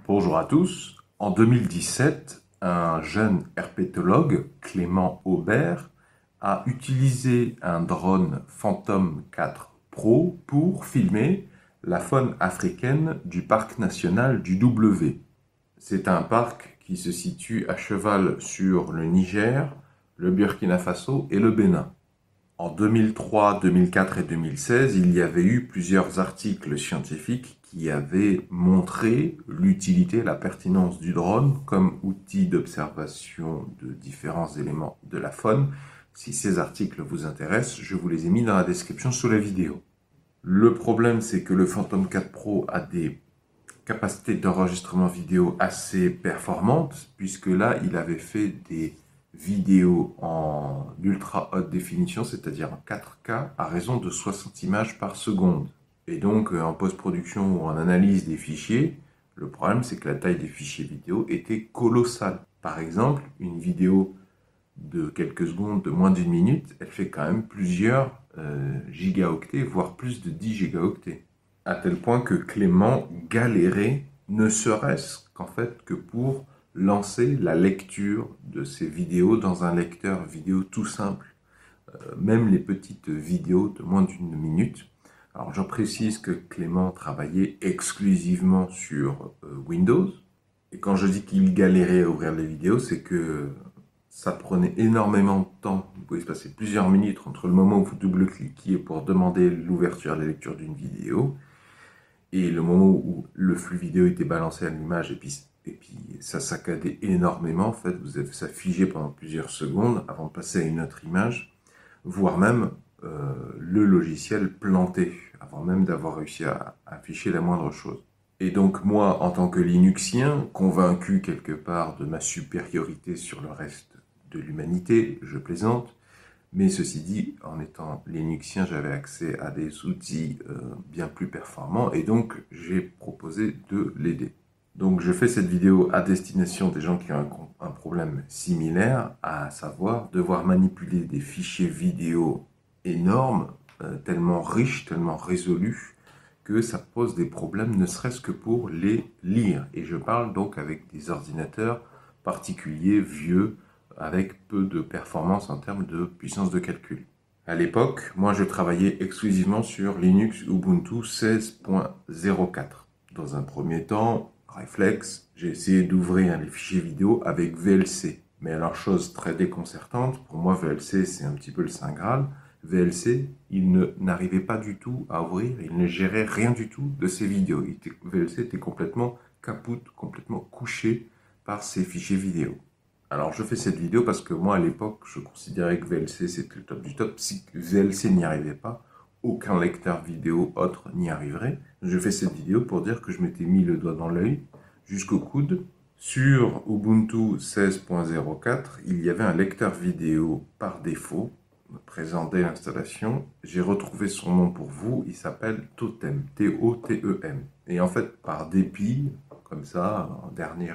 Bonjour à tous. En 2017, un jeune herpétologue, Clément Aubert, a utilisé un drone Phantom 4 Pro pour filmer la faune africaine du parc national du W. C'est un parc qui se situe à cheval sur le Niger, le Burkina Faso et le Bénin. En 2003, 2004 et 2016, il y avait eu plusieurs articles scientifiques qui avaient montré l'utilité et la pertinence du drone comme outil d'observation de différents éléments de la faune. Si ces articles vous intéressent, je vous les ai mis dans la description sous la vidéo. Le problème, c'est que le Phantom 4 Pro a des capacités d'enregistrement vidéo assez performantes, puisque là, il avait fait des vidéos en ultra haute définition, c'est-à-dire en 4K, à raison de 60 images par seconde. Et donc, en post-production ou en analyse des fichiers, le problème, c'est que la taille des fichiers vidéo était colossale. Par exemple, une vidéo de quelques secondes, de moins d'une minute, elle fait quand même plusieurs gigaoctets, voire plus de 10 gigaoctets. À tel point que Clément galérait, ne serait-ce qu'en fait que pour lancer la lecture de ces vidéos dans un lecteur vidéo tout simple, même les petites vidéos de moins d'une minute. Alors je précise que Clément travaillait exclusivement sur Windows, et quand je dis qu'il galérait à ouvrir les vidéos, c'est que ça prenait énormément de temps. Il pouvait se passer plusieurs minutes entre le moment où vous double-cliquiez pour demander l'ouverture et la lecture d'une vidéo et le moment où le flux vidéo était balancé à l'image, et puis ça saccadait énormément. En fait, ça figeait pendant plusieurs secondes avant de passer à une autre image, voire même le logiciel planté, avant même d'avoir réussi à afficher la moindre chose. Et donc moi, en tant que Linuxien, convaincu quelque part de ma supériorité sur le reste de l'humanité, je plaisante, mais ceci dit, en étant Linuxien, j'avais accès à des outils bien plus performants, et donc j'ai proposé de l'aider. Donc je fais cette vidéo à destination des gens qui ont un problème similaire, à savoir devoir manipuler des fichiers vidéo énormes, tellement riches, tellement résolus, que ça pose des problèmes, ne serait-ce que pour les lire. Et je parle donc avec des ordinateurs particuliers, vieux, avec peu de performance en termes de puissance de calcul. À l'époque, moi je travaillais exclusivement sur Linux Ubuntu 16.04. Dans un premier temps, réflexe, j'ai essayé d'ouvrir les fichiers vidéo avec VLC. Mais alors, chose très déconcertante, pour moi VLC c'est un petit peu le Saint Graal. VLC, il n'arrivait pas du tout à ouvrir, il ne gérait rien du tout de ses vidéos. VLC était complètement capoute, complètement couché par ses fichiers vidéo. Alors je fais cette vidéo parce que moi à l'époque je considérais que VLC c'était le top du top. Si VLC n'y arrivait pas, aucun lecteur vidéo autre n'y arriverait. Je fais cette vidéo pour dire que je m'étais mis le doigt dans l'œil jusqu'au coude. Sur Ubuntu 16.04, il y avait un lecteur vidéo par défaut présent dès l'installation. J'ai retrouvé son nom pour vous, il s'appelle Totem, T-O-T-E-M. Et en fait, par dépit, comme ça, en dernier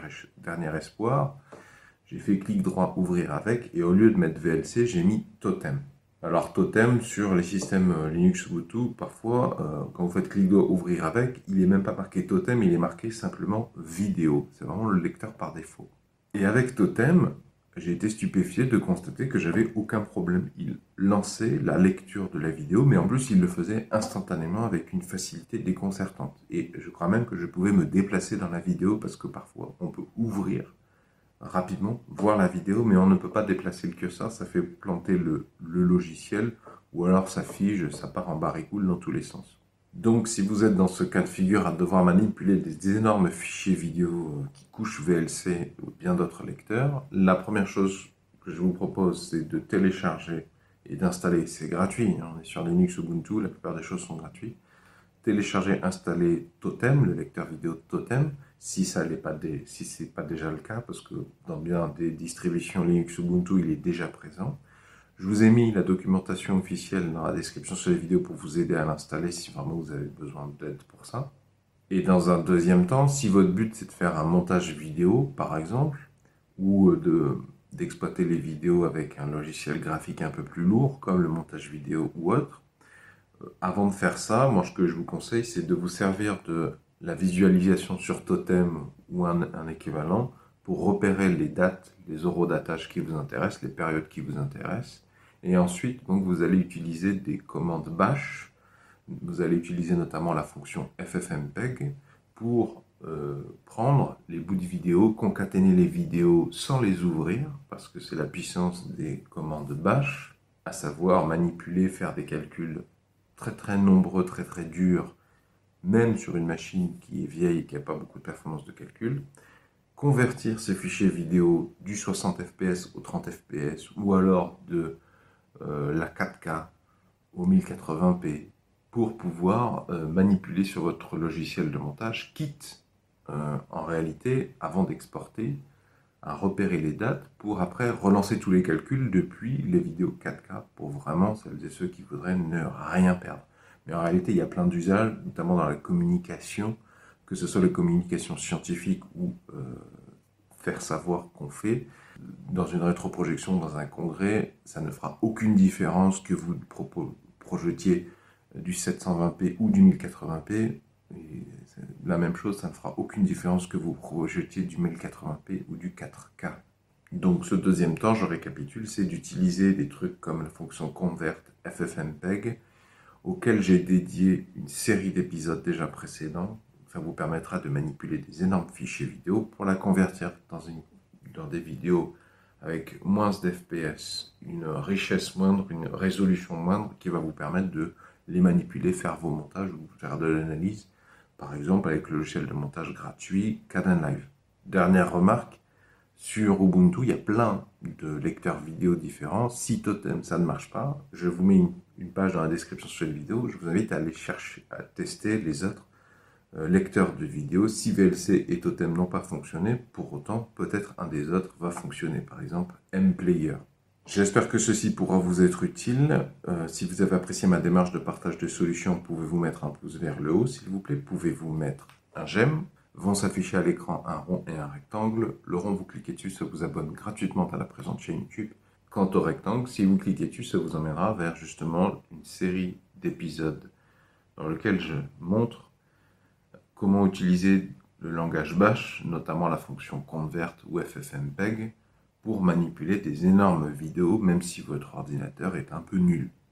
espoir, j'ai fait clic droit ouvrir avec, et au lieu de mettre VLC, j'ai mis Totem. Alors Totem, sur les systèmes Linux Ubuntu, parfois, quand vous faites clic droit ouvrir avec, il n'est même pas marqué Totem, il est marqué simplement vidéo. C'est vraiment le lecteur par défaut. Et avec Totem, j'ai été stupéfié de constater que j'avais aucun problème. Il lançait la lecture de la vidéo, mais en plus il le faisait instantanément avec une facilité déconcertante. Et je crois même que je pouvais me déplacer dans la vidéo, parce que parfois on peut ouvrir rapidement, voir la vidéo, mais on ne peut pas déplacer le curseur, ça fait planter le logiciel, ou alors ça fige, ça part en baricoule dans tous les sens. Donc si vous êtes dans ce cas de figure à devoir manipuler des énormes fichiers vidéo qui couchent VLC ou bien d'autres lecteurs, la première chose que je vous propose, c'est de télécharger et d'installer, c'est gratuit, hein, on est sur Linux Ubuntu, la plupart des choses sont gratuites. Télécharger, installer Totem, le lecteur vidéo Totem, si ce n'est pas déjà le cas, parce que dans bien des distributions Linux Ubuntu, il est déjà présent. Je vous ai mis la documentation officielle dans la description sur les vidéos pour vous aider à l'installer si vraiment vous avez besoin d'aide pour ça. Et dans un deuxième temps, si votre but c'est de faire un montage vidéo, par exemple, ou d'exploiter les vidéos avec un logiciel graphique un peu plus lourd, comme le montage vidéo ou autre, avant de faire ça, moi ce que je vous conseille, c'est de vous servir de la visualisation sur Totem ou un équivalent pour repérer les dates, les eurodatages qui vous intéressent, les périodes qui vous intéressent. Et ensuite, donc, vous allez utiliser des commandes bash. Vous allez utiliser notamment la fonction ffmpeg pour prendre les bouts de vidéo, concaténer les vidéos sans les ouvrir, parce que c'est la puissance des commandes bash, à savoir manipuler, faire des calculs très très nombreux, très très durs, même sur une machine qui est vieille et qui n'a pas beaucoup de performance de calcul, convertir ces fichiers vidéo du 60 fps au 30 fps, ou alors de la 4K au 1080p, pour pouvoir manipuler sur votre logiciel de montage, quitte en réalité, avant d'exporter, à repérer les dates pour après relancer tous les calculs depuis les vidéos 4K pour vraiment celles et ceux qui voudraient ne rien perdre. Mais en réalité, il y a plein d'usages, notamment dans la communication, que ce soit les communications scientifiques ou faire savoir qu'on fait. Dans une rétroprojection, dans un congrès, ça ne fera aucune différence que vous projetiez du 720p ou du 1080p. Et la même chose, ça ne fera aucune différence que vous projetiez du 1080p ou du 4K. Donc ce deuxième temps, je récapitule, c'est d'utiliser des trucs comme la fonction convert ffmpeg, auquel j'ai dédié une série d'épisodes déjà précédents. Ça vous permettra de manipuler des énormes fichiers vidéo pour la convertir dans des vidéos avec moins d'FPS, une richesse moindre, une résolution moindre qui va vous permettre de les manipuler, faire vos montages ou faire de l'analyse, par exemple avec le logiciel de montage gratuit Kdenlive. Dernière remarque, sur Ubuntu, il y a plein de lecteurs vidéo différents. Si Totem, ça ne marche pas, je vous mets une page dans la description sur cette vidéo. Je vous invite à aller chercher, à tester les autres lecteurs de vidéos. Si VLC et Totem n'ont pas fonctionné, pour autant, peut-être un des autres va fonctionner. Par exemple, MPlayer. J'espère que ceci pourra vous être utile. Si vous avez apprécié ma démarche de partage de solutions, pouvez-vous mettre un pouce vers le haut, s'il vous plaît. Pouvez-vous mettre un j'aime. Vont s'afficher à l'écran un rond et un rectangle. Le rond, vous cliquez dessus, ça vous abonne gratuitement à la présente chaîne YouTube. Quant au rectangle, si vous cliquez dessus, ça vous emmènera vers justement une série d'épisodes dans lequel je montre comment utiliser le langage bash, notamment la fonction convert ou ffmpeg, pour manipuler des énormes vidéos, même si votre ordinateur est un peu nul.